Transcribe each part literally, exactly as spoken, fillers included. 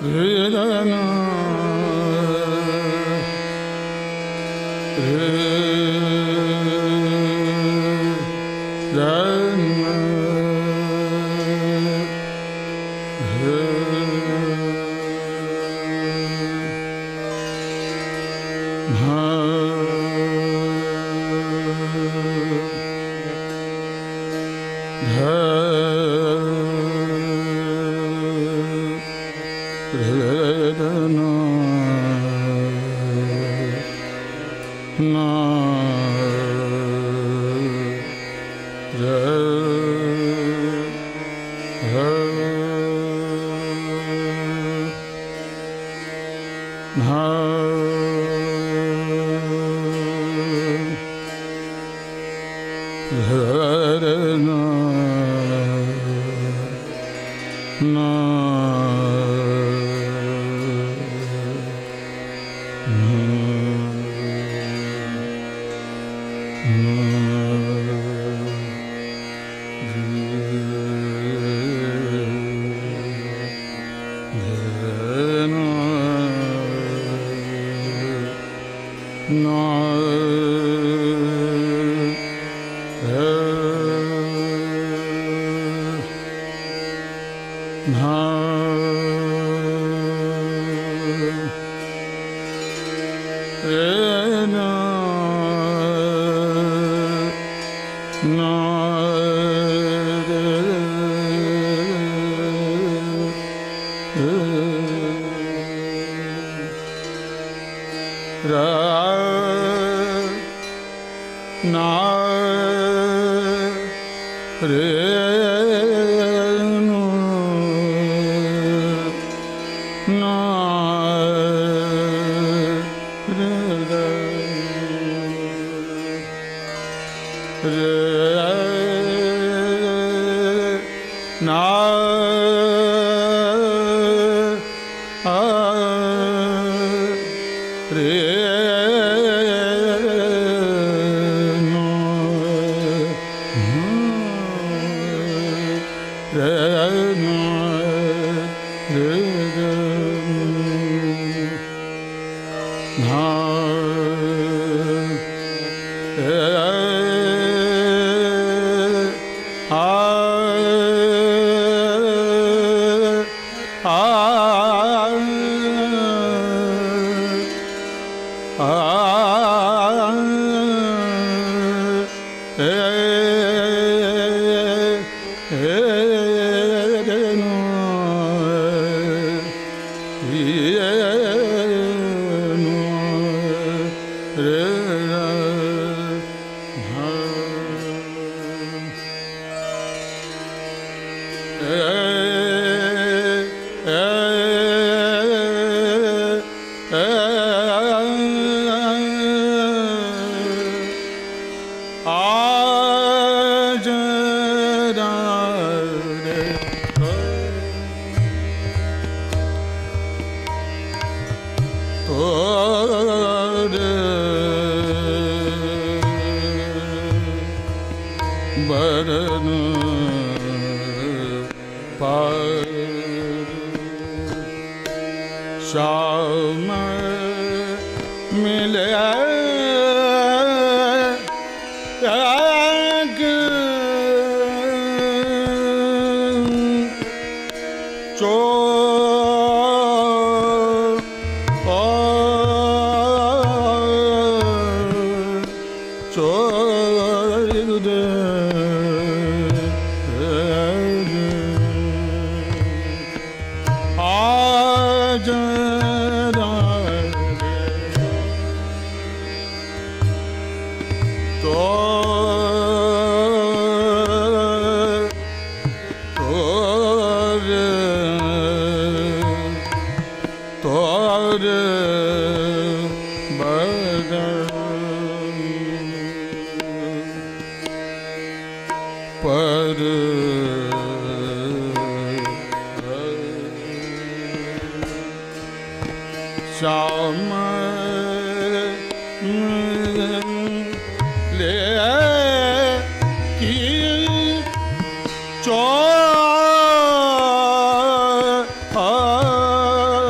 Cho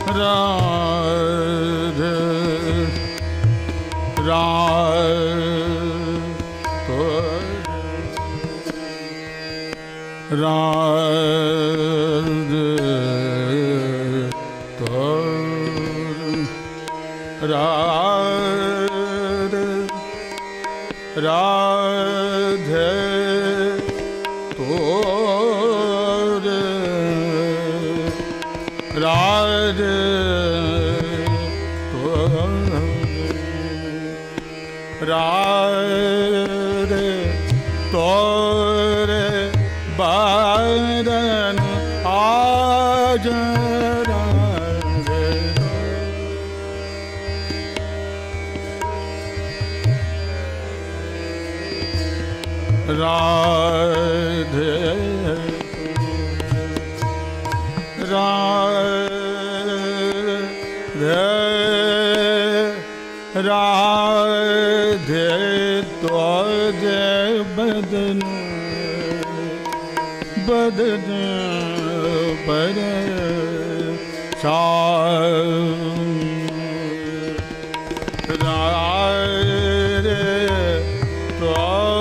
Radhe Radhe Radhe Radhe Radhe तोरे राधे तोरे राधे तोरे बारन आज राधे राधे राधे तुझे बदन बदन पर राधे तो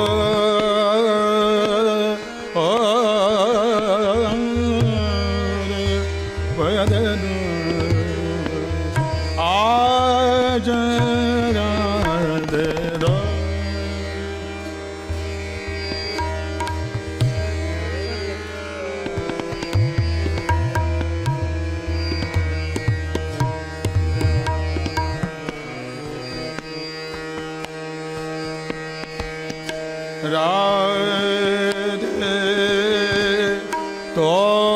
राधे तो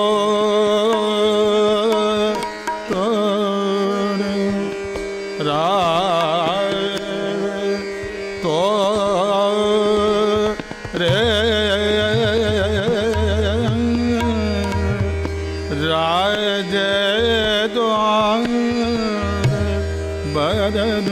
तोरे राधे तो रे राधे तो बदन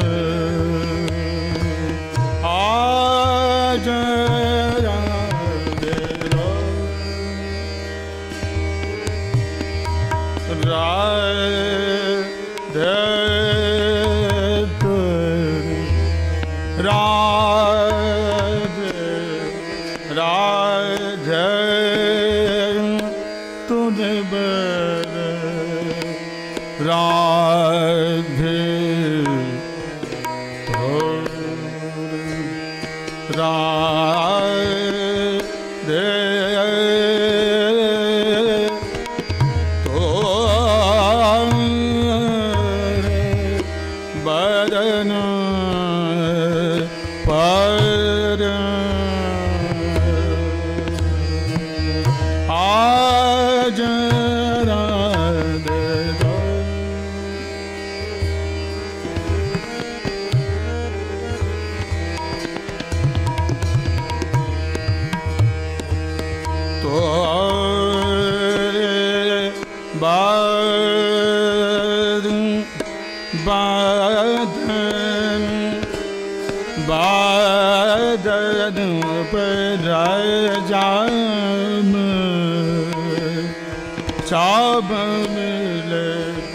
चाब मिले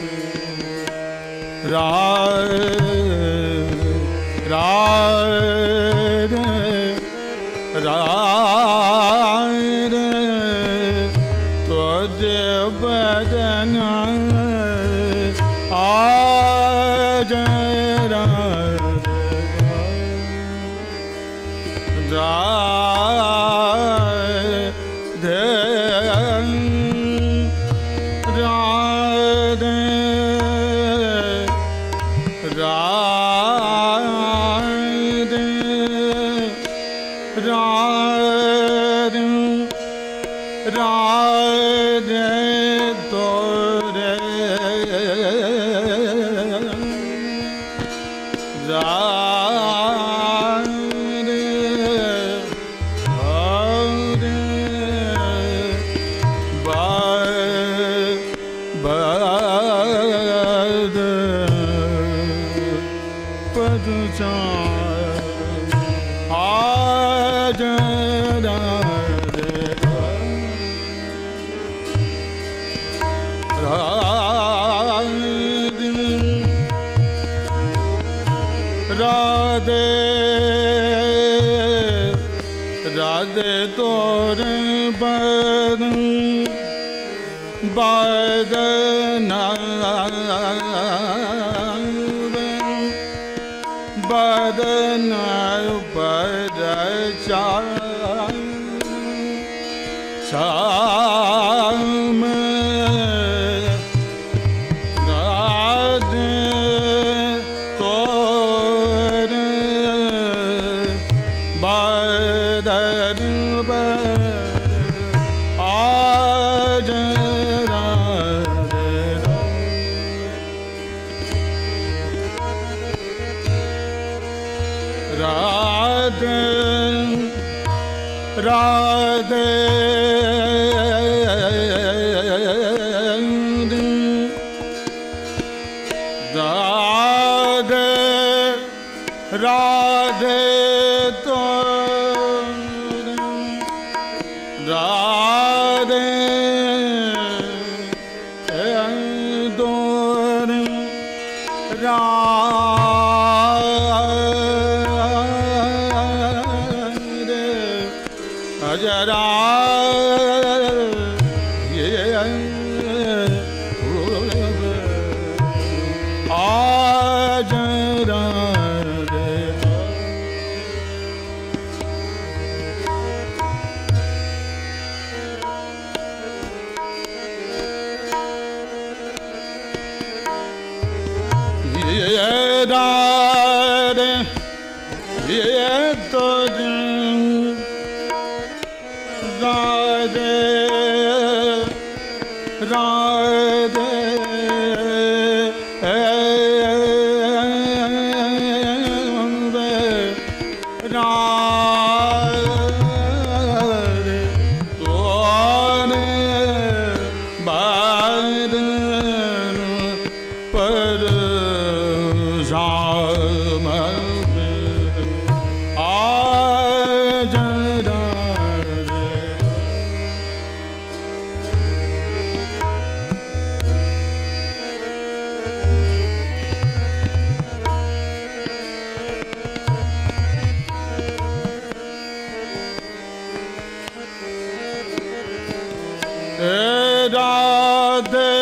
राधे राधे राधे तुझे बदन आज राधे राधे राधे तोरे बदन बदना बदना बदचा शाम राधे तोरे बदन आज राधे राधे राधे राधे तो राधे दोर राधे अजरा ये आज राधे ये राधे ये तो राधे राधे राधे तोरे बदन पर शाम आज राधे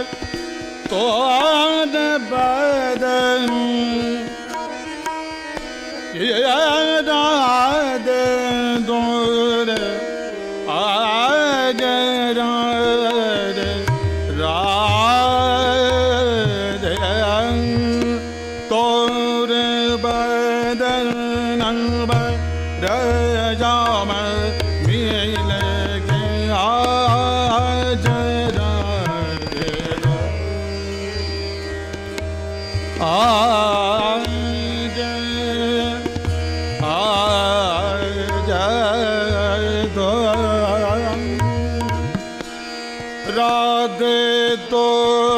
तोरे बदन ये राधे तोरे आज राधे राधे तोरे बदन रजाम मिल के आज राधे आज आज तो राधे तो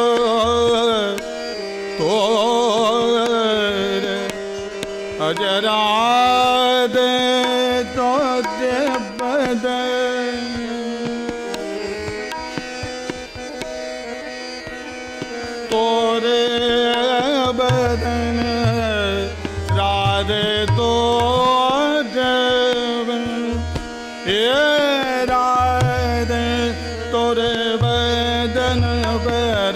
तो अज राधे तो बदन तोरे बदन राधे तो ये राधे तोरे बदन पर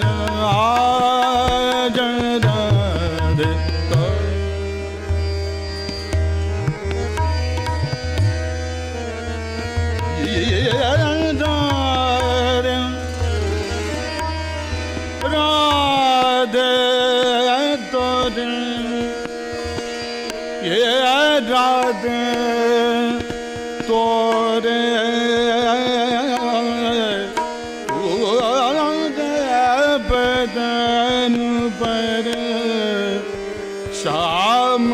आज राधे तो ये राधे राधे तोरे ये राधे तोरे बदन पर शाम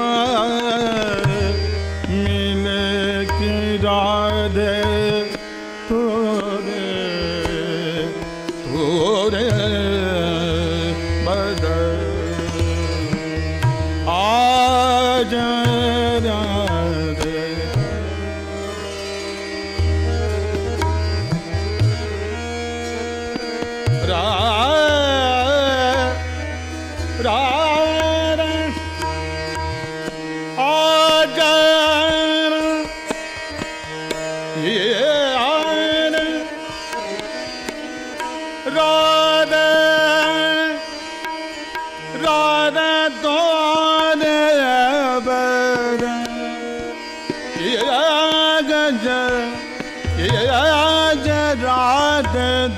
मिल की राधे तोरे तोरे बदन आज राधे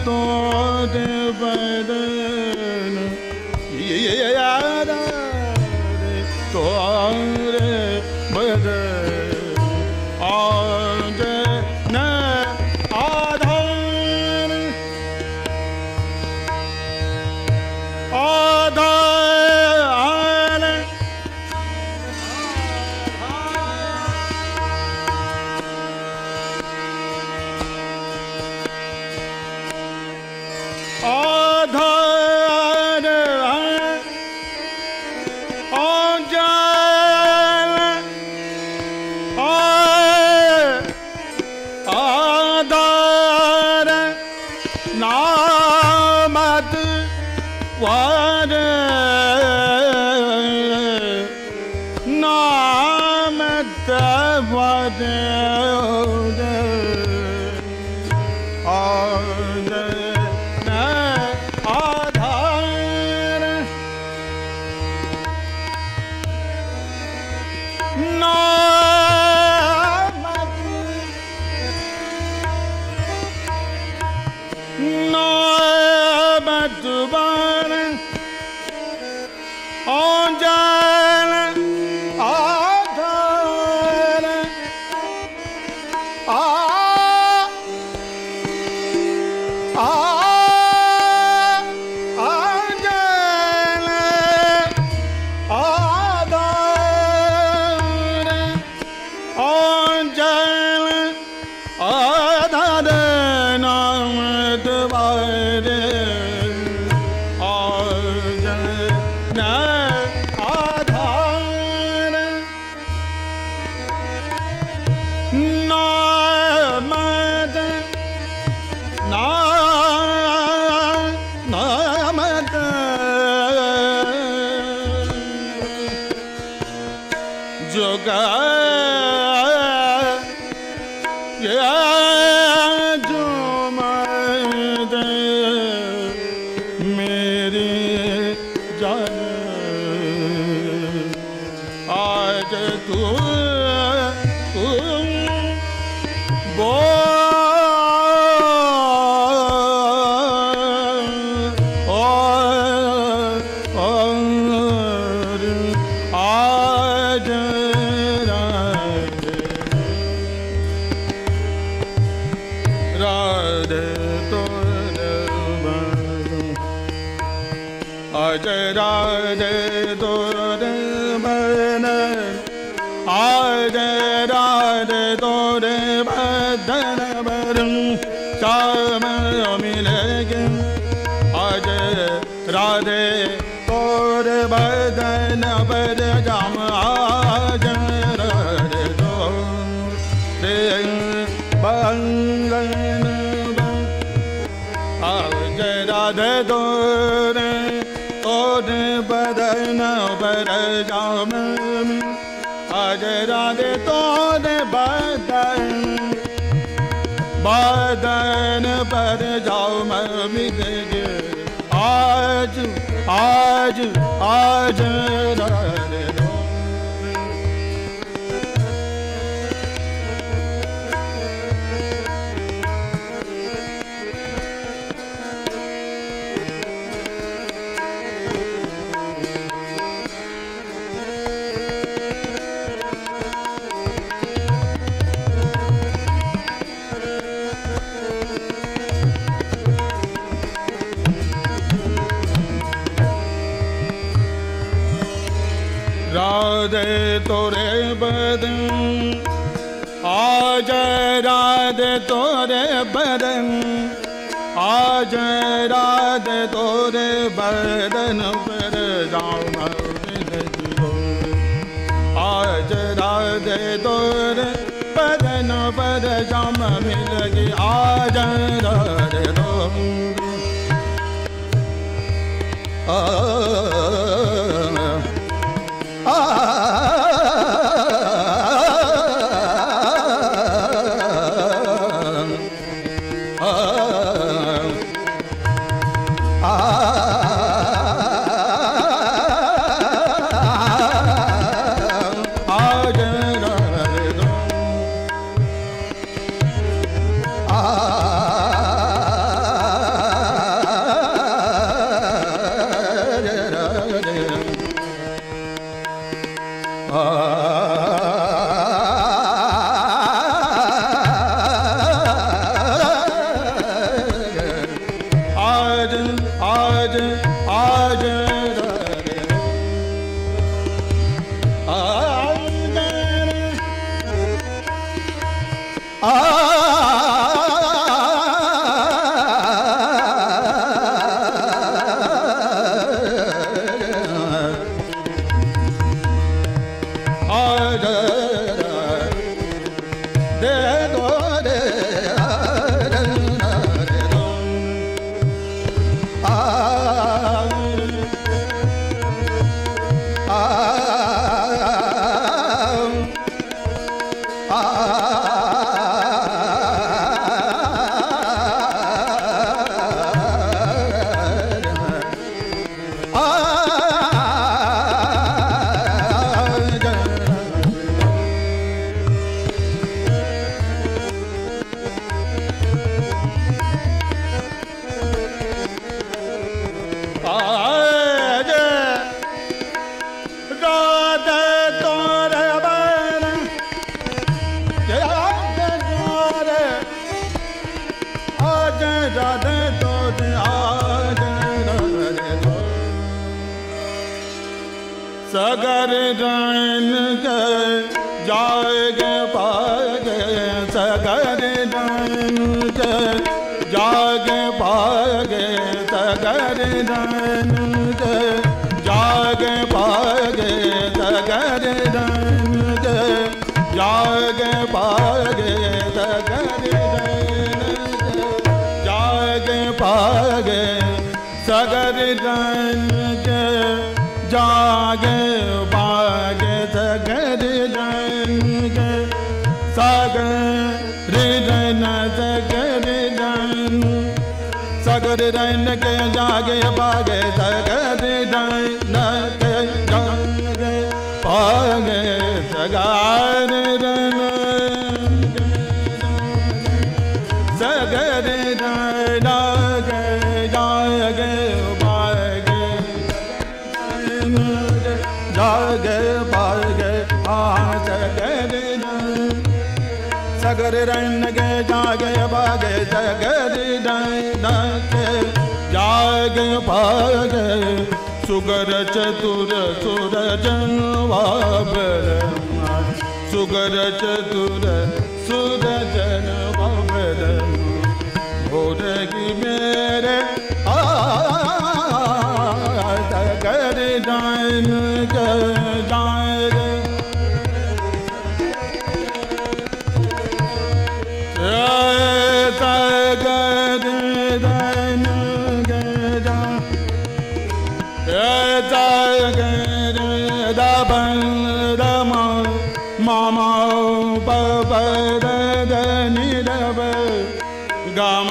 तोरे बदन राधे तोरे बदन आज न आधार आधार आधार आजल आधार नामत वार नामत वार बदन पर जाओ मम्मी देगे आज आज आज राधे दो राधे तोरे बदन आज राधे तोरे बदन आज राधे तोरे बदन पर जाऊं आज राधे तोरे बदन पर जाम मिलगी आज राधे दो सगर दान के जाग पागे सगर दान के जाग पागे सगर दान के जाग पागे सगर दान के जाग पागे सगर दान के जाग पागे सगर दान के जागे बागे सगर दान के सागर दान सगर दान सगर दान के जागे बागे सगर दान के जागे बागे सगर दान सगर दान के जागे जागे बागे आ सगर सगर रन के जागे बागे सगर दान के जागे बागे सुगर चतुर सुर जनवाबर सुगर चतुर सुर जनवाबर भोरगी मेरे सगर दान के जागे सगर दान के जागे दबन दम मामा पप दनि दब गम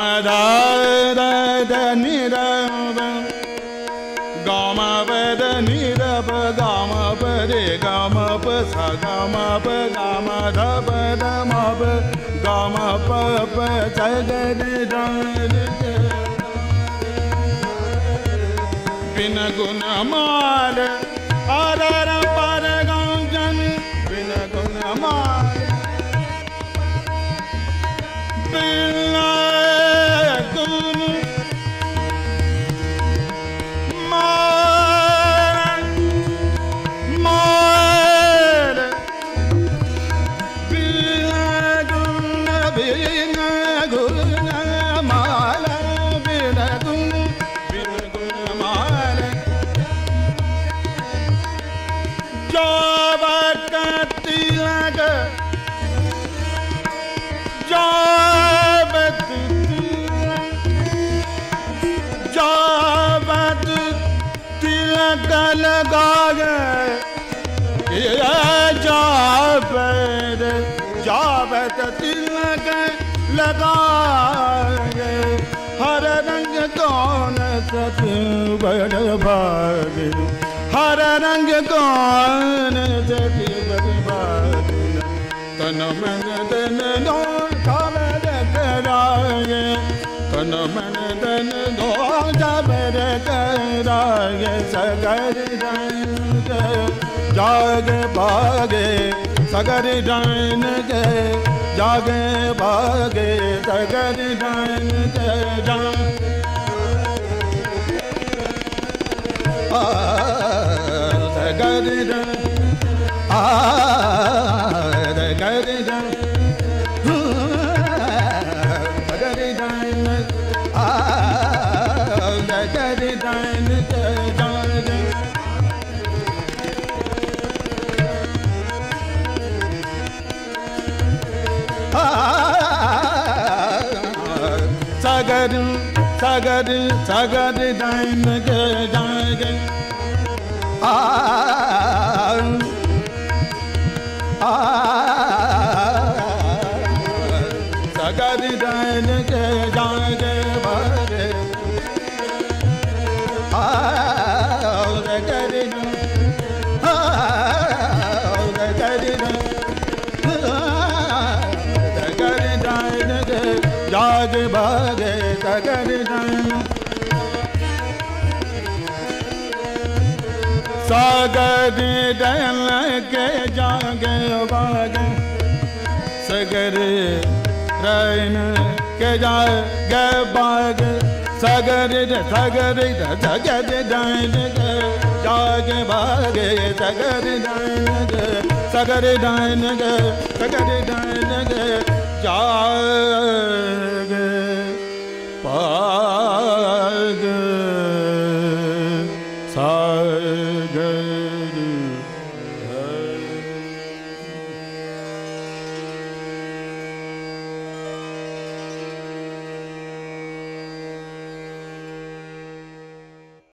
दनि दब गाम पद नीरब गाम परे गाम प सा गाम प गाम ध प ध म प गाम प प सगर दान के बिन गुण माल आदर पर गंजन बिन गुण माल बिन गुण लगा गए जाबत जाबत तिलक लगा गए हर रंग कौन सत बड़ भाग हर रंग कौन सत बड़ भाग तन मन धन दो खबर कराए तन मन धन दो खबर कराए सगर दान के जागे बागे सगरे डाइन के जागे बागे सगरे डाइन के जा सगरे डाइन आ सगरे डाइन सगरे डाइन आ सगरे डाइन के जागे sagar sagar sagar dain ge jage a a sagar dain ge jage bhage a sagar a जाग भागे सगर डाइन सागर डाइन के जागे भागे सगर डाइन के जागे भागे सगर सगर सगर डाइन के जागे भागे सगर डाइन के सगर डाइन के सगर डाइन के जाग पाग सागर